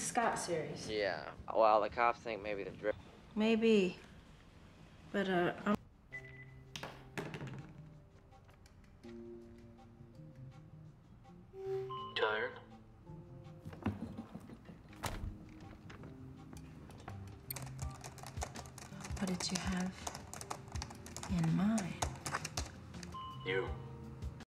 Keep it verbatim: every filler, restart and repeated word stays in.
Scott series. Yeah. Well, the cops think maybe the drip. Maybe. But, uh, I'm... Tired? What did you have in mind? You.